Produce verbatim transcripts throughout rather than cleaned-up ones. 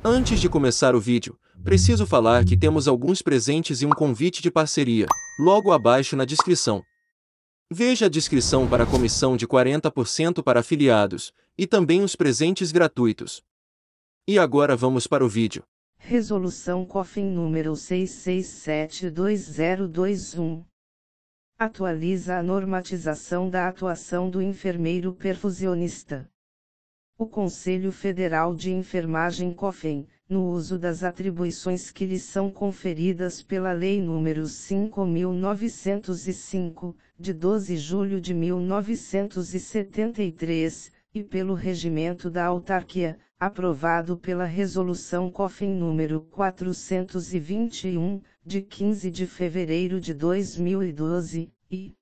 Antes de começar o vídeo, preciso falar que temos alguns presentes e um convite de parceria, logo abaixo na descrição. Veja a descrição para a comissão de quarenta por cento para afiliados, e também os presentes gratuitos. E agora vamos para o vídeo. Resolução COFIN número seis seis sete dois zero dois um. Atualiza a normatização da atuação do enfermeiro perfusionista. O Conselho Federal de Enfermagem COFEN, no uso das atribuições que lhe são conferidas pela Lei nº cinco mil novecentos e cinco, de doze de julho de mil novecentos e setenta e três, e pelo Regimento da Autarquia, aprovado pela Resolução COFEN número quatrocentos e vinte e um, de quinze de fevereiro de dois mil e doze, e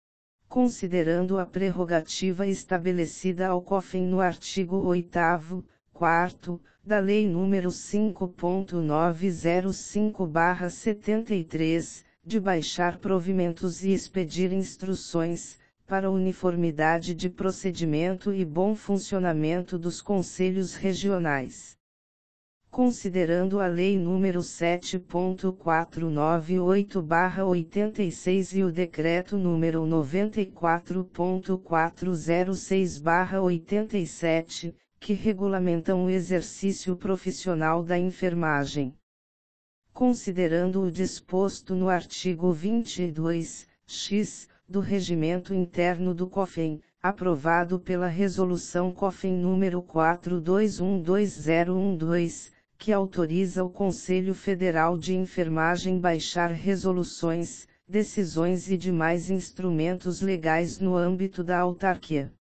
considerando a prerrogativa estabelecida ao COFEN no artigo oitavo, quarto, da Lei nº cinco ponto novecentos e cinco barra setenta e três, de baixar provimentos e expedir instruções, para uniformidade de procedimento e bom funcionamento dos conselhos regionais. Considerando a Lei nº sete ponto quatrocentos e noventa e oito barra oitenta e seis e o Decreto nº noventa e quatro ponto quatrocentos e seis barra oitenta e sete, que regulamentam o exercício profissional da enfermagem. Considerando o disposto no artigo vinte e dois, x, do Regimento Interno do COFEN, aprovado pela Resolução COFEN número quatro dois um dois zero um dois, que autoriza o Conselho Federal de Enfermagem baixar resoluções, decisões e demais instrumentos legais no âmbito da autarquia.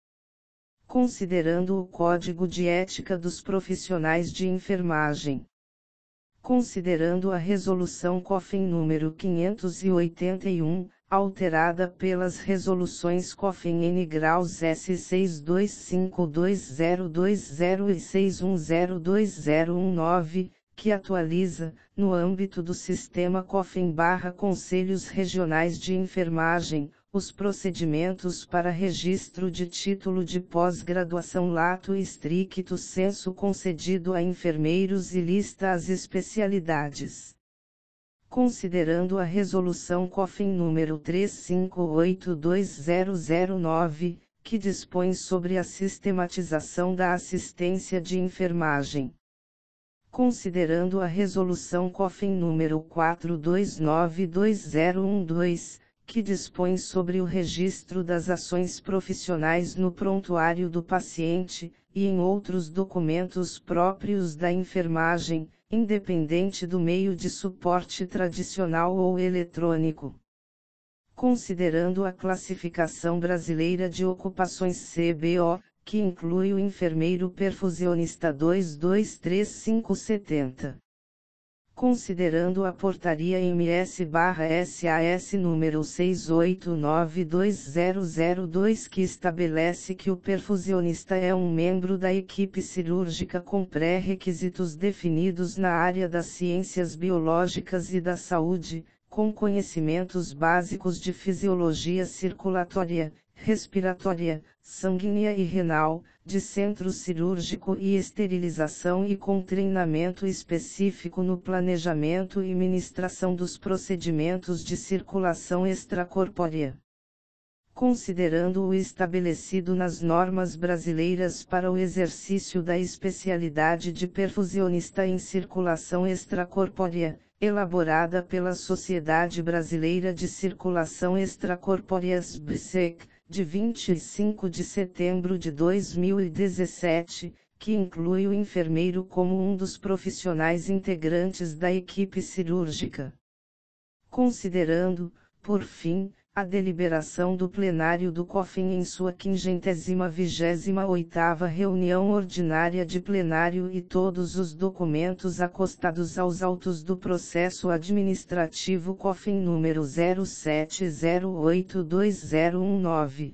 Considerando o Código de Ética dos Profissionais de Enfermagem. Considerando a Resolução COFEN número quinhentos e oitenta e um, alterada pelas Resoluções COFEN N graus S seis dois cinco dois zero dois zero e seis um zero dois zero um nove, que atualiza, no âmbito do sistema COFEN barra Conselhos Regionais de Enfermagem, os procedimentos para registro de título de pós-graduação lato stricto sensu concedido a enfermeiros e lista as especialidades. Considerando a Resolução COFEN número três cinco oito dois zero zero nove, que dispõe sobre a sistematização da assistência de enfermagem. Considerando a Resolução COFEN número quatro dois nove dois zero um dois, que dispõe sobre o registro das ações profissionais no prontuário do paciente, e em outros documentos próprios da enfermagem, independente do meio de suporte tradicional ou eletrônico. Considerando a Classificação Brasileira de Ocupações C B O, que inclui o enfermeiro perfusionista dois dois três cinco sete zero. Considerando a Portaria M S barra S A S número seis oito nove dois zero zero dois que estabelece que o perfusionista é um membro da equipe cirúrgica com pré-requisitos definidos na área das ciências biológicas e da saúde, com conhecimentos básicos de fisiologia circulatória, respiratória, sanguínea e renal, de centro cirúrgico e esterilização e com treinamento específico no planejamento e ministração dos procedimentos de circulação extracorpórea. Considerando o estabelecido nas normas brasileiras para o exercício da especialidade de perfusionista em circulação extracorpórea, elaborada pela Sociedade Brasileira de Circulação Extracorpórea S B S E C, de vinte e cinco de setembro de dois mil e dezessete, que inclui o enfermeiro como um dos profissionais integrantes da equipe cirúrgica. Considerando, por fim, a deliberação do plenário do COFEN em sua quinquagésima vigésima oitava reunião ordinária de plenário e todos os documentos acostados aos autos do processo administrativo COFEN número zero sete zero oito dois zero um nove.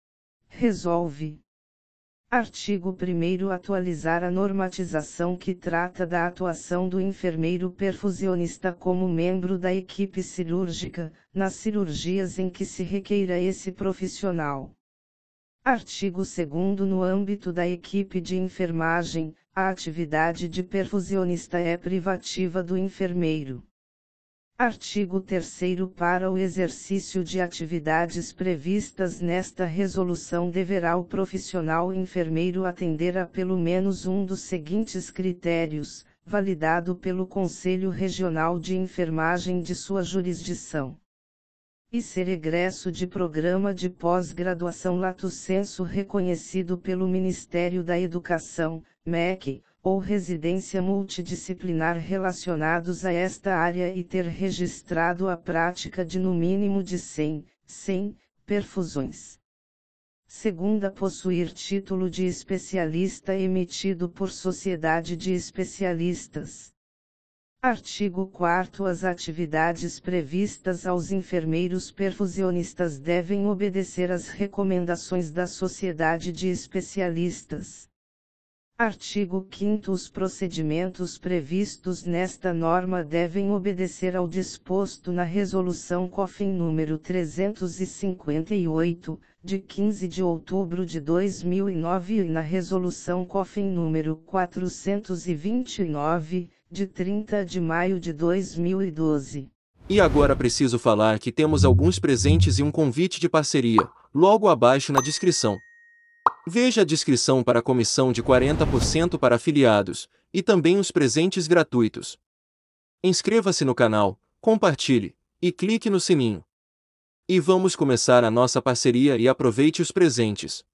Resolve. Artigo primeiro atualizar a normatização que trata da atuação do enfermeiro perfusionista como membro da equipe cirúrgica, nas cirurgias em que se requeira esse profissional. Artigo segundo no âmbito da equipe de enfermagem, A atividade de perfusionista é privativa do enfermeiro. Artigo terceiro. Para o exercício de atividades previstas nesta resolução deverá o profissional enfermeiro atender a pelo menos um dos seguintes critérios, validado pelo Conselho Regional de Enfermagem de sua jurisdição. E ser egresso de programa de pós-graduação lato sensu reconhecido pelo Ministério da Educação, M E C, ou residência multidisciplinar relacionados a esta área e ter registrado a prática de no mínimo de cem, cem, perfusões. Segunda, possuir título de especialista emitido por sociedade de especialistas. Artigo quarto. As atividades previstas aos enfermeiros perfusionistas devem obedecer às recomendações da sociedade de especialistas. Artigo quinto. Os procedimentos previstos nesta norma devem obedecer ao disposto na Resolução COFIN número trezentos e cinquenta e oito, de quinze de outubro de dois mil e nove e na Resolução COFIN número quatrocentos e vinte e nove, de trinta de maio de dois mil e doze. E agora preciso falar que temos alguns presentes e um convite de parceria, logo abaixo na descrição. Veja a descrição para a comissão de quarenta por cento para afiliados, e também os presentes gratuitos. Inscreva-se no canal, compartilhe, e clique no sininho. E vamos começar a nossa parceria e aproveite os presentes.